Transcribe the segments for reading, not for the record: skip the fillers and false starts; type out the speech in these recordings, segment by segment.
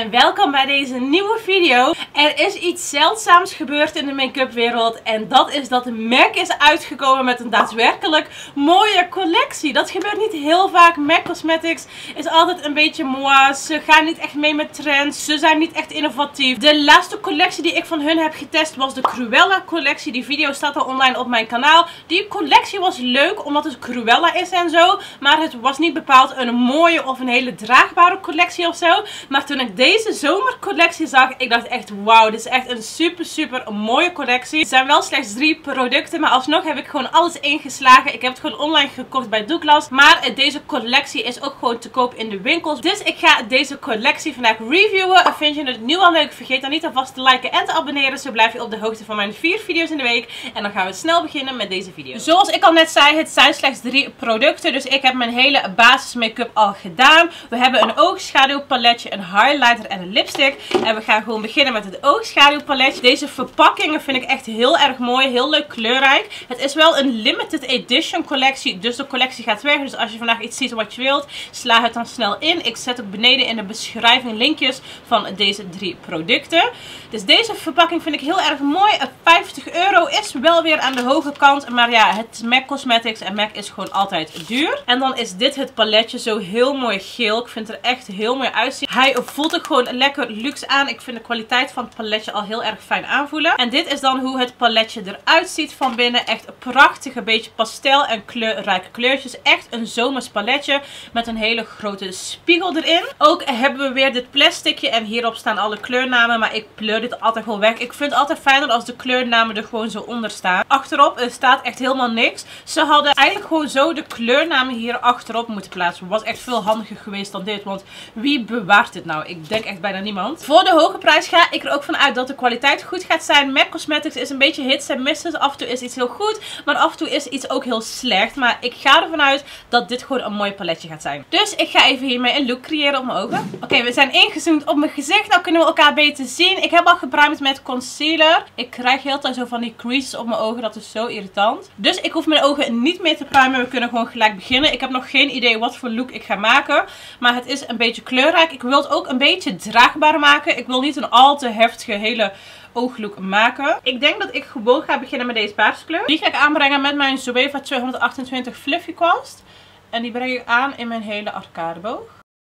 en welkom bij deze nieuwe video. Er is iets zeldzaams gebeurd in de make-up wereld en dat is dat MAC is uitgekomen met een daadwerkelijk mooie collectie. Dat gebeurt niet heel vaak. MAC Cosmetics is altijd een beetje moi. Ze gaan niet echt mee met trends. Ze zijn niet echt innovatief. De laatste collectie die ik van hun heb getest was de Cruella collectie. Die video staat al online op mijn kanaal. Die collectie was leuk omdat het Cruella is en zo. Maar het was niet bepaald een mooie of een hele draagbare collectie of zo. Maar toen ik deze zomercollectie zag, ik dacht echt wauw, dit is echt een super mooie collectie. Het zijn wel slechts 3 producten, maar alsnog heb ik gewoon alles ingeslagen. Ik heb het gewoon online gekocht bij Douglas. Maar deze collectie is ook gewoon te koop in de winkels. Dus ik ga deze collectie vandaag reviewen. Vind je het nu al leuk? Vergeet dan niet alvast te liken en te abonneren. Zo blijf je op de hoogte van mijn 4 video's in de week. En dan gaan we snel beginnen met deze video. Zoals ik al net zei, het zijn slechts 3 producten. Dus ik heb mijn hele basis make-up al gedaan. We hebben een oogschaduwpaletje, een highlighter en een lipstick. En we gaan gewoon beginnen met het oogschaduwpaletje. Deze verpakkingen vind ik echt heel erg mooi. Heel leuk kleurrijk. Het is wel een limited edition collectie. Dus de collectie gaat weg. Dus als je vandaag iets ziet wat je wilt, sla het dan snel in. Ik zet ook beneden in de beschrijving linkjes van deze 3 producten. Dus deze verpakking vind ik heel erg mooi. 50 euro is wel weer aan de hoge kant. Maar ja, het is MAC Cosmetics en MAC is gewoon altijd duur. En dan is dit het paletje zo heel mooi geel. Ik vind het er echt heel mooi uitzien. Hij voelt ook gewoon lekker luxe aan. Ik vind de kwaliteit van het paletje al heel erg fijn aanvoelen. En dit is dan hoe het paletje eruit ziet van binnen. Echt een prachtige beetje pastel en kleurrijke kleurtjes. Echt een zomers paletje met een hele grote spiegel erin. Ook hebben we weer dit plasticje en hierop staan alle kleurnamen. Maar ik pleur dit altijd gewoon weg. Ik vind het altijd fijner als de kleurnamen er gewoon zo onder staan. Achterop staat echt helemaal niks. Ze hadden eigenlijk gewoon zo de kleurnamen hier achterop moeten plaatsen. Was echt veel handiger geweest dan dit. Want wie bewaart dit nou? Ik denk echt bijna niemand. Voor de hoge prijs ga ik er ook van uit dat de kwaliteit goed gaat zijn. MAC Cosmetics is een beetje hits en misses. Af en toe is iets heel goed, maar af en toe is iets ook heel slecht. Maar ik ga ervan uit dat dit gewoon een mooi paletje gaat zijn. Dus ik ga even hiermee een look creëren op mijn ogen. Oké, we zijn ingezoomd op mijn gezicht. Nou kunnen we elkaar beter zien. Ik heb al gebruikt met concealer. Ik krijg heel tijd zo van die creases op mijn ogen. Dat is zo irritant. Dus ik hoef mijn ogen niet meer te primen. We kunnen gewoon gelijk beginnen. Ik heb nog geen idee wat voor look ik ga maken. Maar het is een beetje kleurrijk. Ik wil het ook een beetje draagbaar maken. Ik wil niet een al te heftige hele ooglook maken. Ik denk dat ik gewoon ga beginnen met deze paarse kleur. Die ga ik aanbrengen met mijn Zoeva 228 Fluffy Kwast. En die breng ik aan in mijn hele arcadeboog.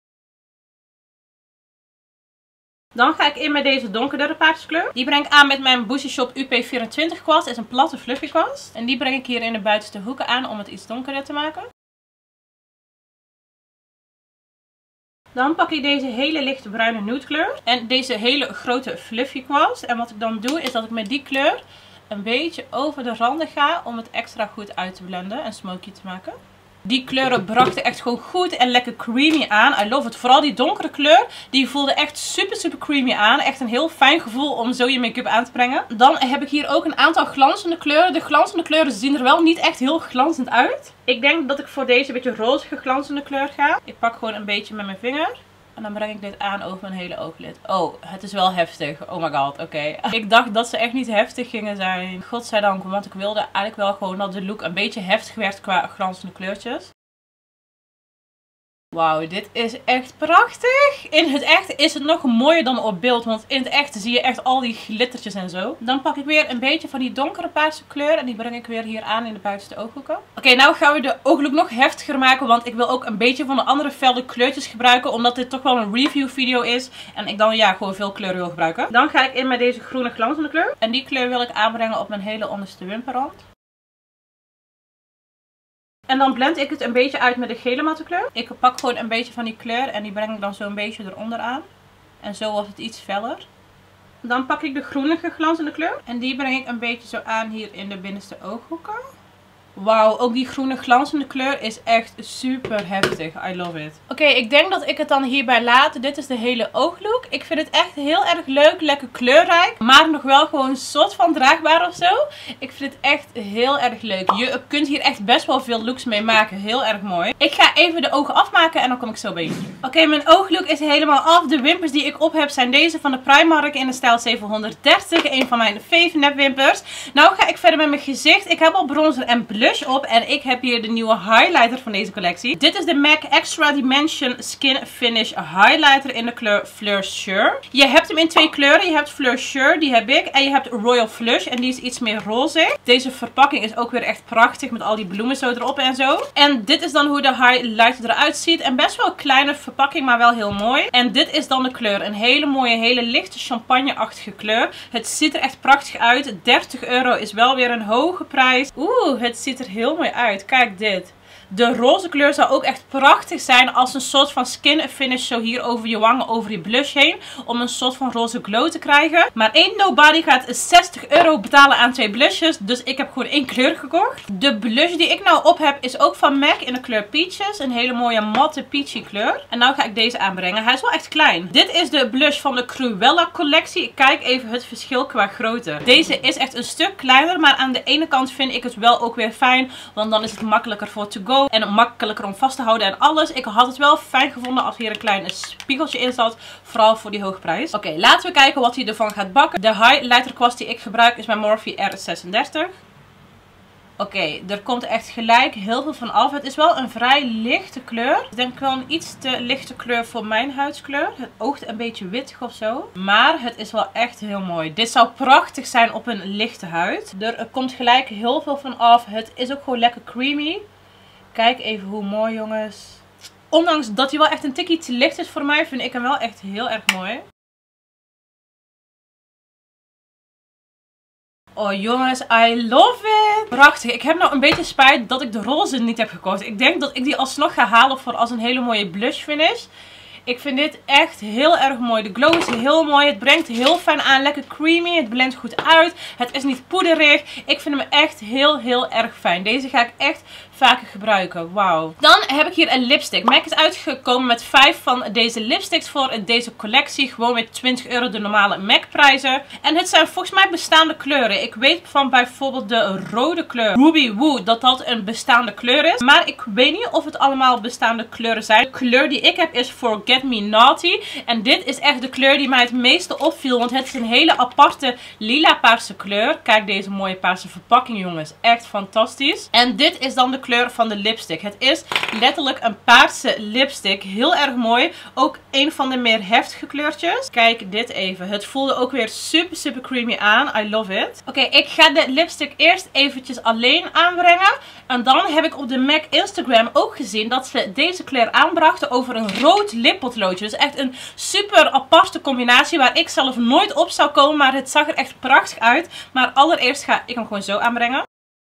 Dan ga ik in met deze donkerdere paarse kleur. Die breng ik aan met mijn Boozy Shop UP24 kwast. Dat is een platte fluffy kwast. En die breng ik hier in de buitenste hoeken aan om het iets donkerder te maken. Dan pak ik deze hele lichte bruine nude kleur. En deze hele grote fluffy kwast. En wat ik dan doe is dat ik met die kleur een beetje over de randen ga om het extra goed uit te blenden en smoky te maken. Die kleuren brachten echt gewoon goed en lekker creamy aan. I love it. Vooral die donkere kleur, die voelde echt super creamy aan. Echt een heel fijn gevoel om zo je make-up aan te brengen. Dan heb ik hier ook een aantal glanzende kleuren. De glanzende kleuren zien er wel niet echt heel glanzend uit. Ik denk dat ik voor deze beetje rozige glanzende kleur ga. Ik pak gewoon een beetje met mijn vinger. En dan breng ik dit aan over mijn hele ooglid. Oh, het is wel heftig. Oh my god, oké. Ik dacht dat ze echt niet heftig gingen zijn. Godzijdank, want ik wilde eigenlijk wel gewoon dat de look een beetje heftig werd qua glanzende kleurtjes. Wauw, dit is echt prachtig. In het echt is het nog mooier dan op beeld. Want in het echt zie je echt al die glittertjes en zo. Dan pak ik weer een beetje van die donkere paarse kleur. En die breng ik weer hier aan in de buitenste ooghoeken. Oké, nou gaan we de ooglook nog heftiger maken. Want ik wil ook een beetje van de andere felle kleurtjes gebruiken. Omdat dit toch wel een review video is. En ik dan ja, gewoon veel kleuren wil gebruiken. Dan ga ik in met deze groene glanzende kleur. En die kleur wil ik aanbrengen op mijn hele onderste wimperrand. En dan blend ik het een beetje uit met de gele matte kleur. Ik pak gewoon een beetje van die kleur en die breng ik dan zo een beetje eronder aan. En zo wordt het iets feller. Dan pak ik de groenige glanzende kleur. En die breng ik een beetje zo aan hier in de binnenste ooghoeken. Wauw, ook die groene glanzende kleur is echt super heftig. I love it. Oké, ik denk dat ik het dan hierbij laat. Dit is de hele ooglook. Ik vind het echt heel erg leuk, lekker kleurrijk. Maar nog wel gewoon een soort van draagbaar of zo. Ik vind het echt heel erg leuk. Je kunt hier echt best wel veel looks mee maken. Heel erg mooi. Ik ga even de ogen afmaken en dan kom ik zo bij je. Oké, mijn ooglook is helemaal af. De wimpers die ik op heb zijn deze van de Primark in de stijl 730. Een van mijn fave nepwimpers. Nou ga ik verder met mijn gezicht. Ik heb al bronzer en blush. blush op. En ik heb hier de nieuwe highlighter van deze collectie. Dit is de MAC Extra Dimension Skin Finish Highlighter in de kleur Fleur Sur. Je hebt hem in 2 kleuren. Je hebt Fleur Sur, die heb ik. En je hebt Royal Flush en die is iets meer roze. Deze verpakking is ook weer echt prachtig met al die bloemen zo erop en zo. En dit is dan hoe de highlighter eruit ziet. En best wel een kleine verpakking, maar wel heel mooi. En dit is dan de kleur. Een hele mooie, hele lichte champagne-achtige kleur. Het ziet er echt prachtig uit. 30 euro is wel weer een hoge prijs. Oeh, het ziet er heel mooi uit. Kijk dit. De roze kleur zou ook echt prachtig zijn als een soort van skin finish zo hier over je wangen, over je blush heen. Om een soort van roze glow te krijgen. Maar ain't nobody gaat 60 euro betalen aan 2 blushes. Dus ik heb gewoon 1 kleur gekocht. De blush die ik nou op heb is ook van MAC in de kleur Peaches. Een hele mooie matte peachy kleur. En nou ga ik deze aanbrengen. Hij is wel echt klein. Dit is de blush van de Cruella collectie. Ik kijk even het verschil qua grootte. Deze is echt een stuk kleiner. Maar aan de ene kant vind ik het wel ook weer fijn. Want dan is het makkelijker voor to go. En makkelijker om vast te houden en alles. Ik had het wel fijn gevonden als hier een klein spiegeltje in zat. Vooral voor die hoge prijs. Oké, laten we kijken wat hij ervan gaat bakken. De highlighter kwast die ik gebruik is mijn Morphe R36. Oké, er komt echt gelijk heel veel van af. Het is wel een vrij lichte kleur. Ik denk wel een iets te lichte kleur voor mijn huidskleur. Het oogt een beetje wittig of zo. Maar het is wel echt heel mooi. Dit zou prachtig zijn op een lichte huid. Er komt gelijk heel veel van af. Het is ook gewoon lekker creamy. Kijk even hoe mooi, jongens. Ondanks dat hij wel echt een tikkie te licht is voor mij, vind ik hem wel echt heel erg mooi. Oh jongens, I love it. Prachtig. Ik heb nou een beetje spijt dat ik de roze niet heb gekocht. Ik denk dat ik die alsnog ga halen voor als een hele mooie blush finish. Ik vind dit echt heel erg mooi. De glow is heel mooi. Het brengt heel fijn aan. Lekker creamy. Het blendt goed uit. Het is niet poederig. Ik vind hem echt heel erg fijn. Deze ga ik echt vaker gebruiken. Wauw. Dan heb ik hier een lipstick. MAC is uitgekomen met 5 van deze lipsticks voor deze collectie. Gewoon met 20 euro de normale MAC prijzen. En het zijn volgens mij bestaande kleuren. Ik weet van bijvoorbeeld de rode kleur Ruby Woo dat dat een bestaande kleur is. Maar ik weet niet of het allemaal bestaande kleuren zijn. De kleur die ik heb is Forget Me Naughty. En dit is echt de kleur die mij het meeste opviel. Want het is een hele aparte lila paarse kleur. Kijk deze mooie paarse verpakking, jongens. Echt fantastisch. En dit is dan de kleur van de lipstick. Het is letterlijk een paarse lipstick. Heel erg mooi. Ook een van de meer heftige kleurtjes. Kijk dit even. Het voelde ook weer super creamy aan. I love it. Oké, ik ga de lipstick eerst eventjes alleen aanbrengen. En dan heb ik op de MAC Instagram ook gezien dat ze deze kleur aanbrachten over een rood lippotloodje. Dus echt een super aparte combinatie waar ik zelf nooit op zou komen. Maar het zag er echt prachtig uit. Maar allereerst ga ik hem gewoon zo aanbrengen.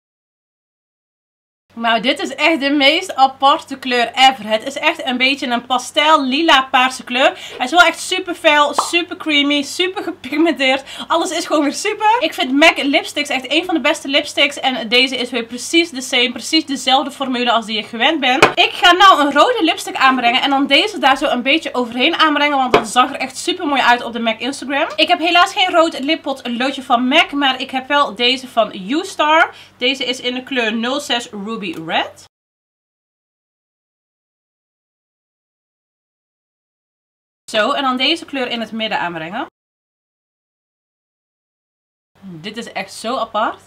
Nou, dit is echt de meest aparte kleur ever. Het is echt een beetje een pastel lila paarse kleur. Hij is wel echt super fel, super creamy, super gepigmenteerd. Alles is gewoon weer super. Ik vind MAC lipsticks echt een van de beste lipsticks. En deze is weer precies de same, precies dezelfde formule als die je gewend bent. Ik ga nou een rode lipstick aanbrengen en dan deze daar zo een beetje overheen aanbrengen. Want dat zag er echt super mooi uit op de MAC Instagram. Ik heb helaas geen rood lippotloodje van MAC, maar ik heb wel deze van U-Star. Deze is in de kleur 06 Ruby Red. Zo, en dan deze kleur in het midden aanbrengen. Dit is echt zo apart.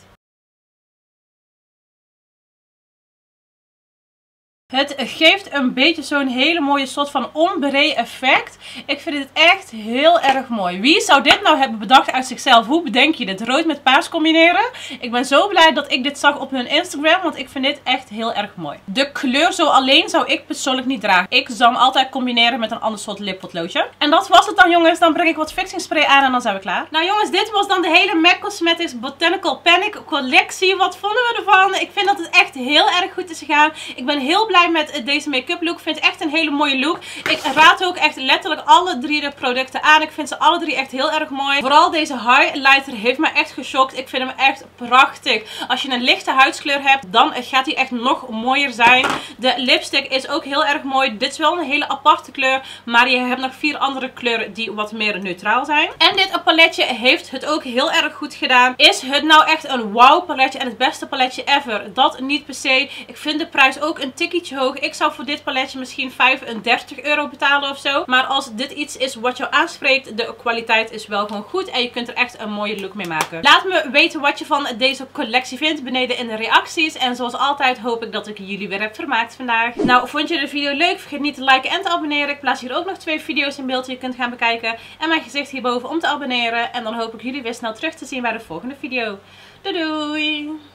Het geeft een beetje zo'n hele mooie soort van ombre effect. Ik vind het echt heel erg mooi. Wie zou dit nou hebben bedacht uit zichzelf? Hoe bedenk je dit? Rood met paars combineren? Ik ben zo blij dat ik dit zag op hun Instagram. Want ik vind dit echt heel erg mooi. De kleur zo alleen zou ik persoonlijk niet dragen. Ik zou hem altijd combineren met een ander soort lippotloodje. En dat was het dan, jongens. Dan breng ik wat fixing spray aan en dan zijn we klaar. Nou jongens, dit was dan de hele MAC Cosmetics Botanical Panic collectie. Wat vonden we ervan? Ik vind dat het echt heel erg goed is gegaan. Ik ben heel blij met deze make-up look. Ik vind het echt een hele mooie look. Ik raad ook echt letterlijk alle 3 de producten aan. Ik vind ze alle 3 echt heel erg mooi. Vooral deze highlighter heeft me echt geschokt. Ik vind hem echt prachtig. Als je een lichte huidskleur hebt, dan gaat hij echt nog mooier zijn. De lipstick is ook heel erg mooi. Dit is wel een hele aparte kleur. Maar je hebt nog 4 andere kleuren die wat meer neutraal zijn. En dit paletje heeft het ook heel erg goed gedaan. Is het nou echt een wow paletje en het beste paletje ever? Dat niet per se. Ik vind de prijs ook een tikkeltje beetje hoog. Ik zou voor dit paletje misschien 35 euro betalen of zo. Maar als dit iets is wat jou aanspreekt, de kwaliteit is wel gewoon goed. En je kunt er echt een mooie look mee maken. Laat me weten wat je van deze collectie vindt beneden in de reacties. En zoals altijd hoop ik dat ik jullie weer heb vermaakt vandaag. Nou, vond je de video leuk? Vergeet niet te liken en te abonneren. Ik plaats hier ook nog 2 video's in beeld die je kunt gaan bekijken. En mijn gezicht hierboven om te abonneren. En dan hoop ik jullie weer snel terug te zien bij de volgende video. Doei doei!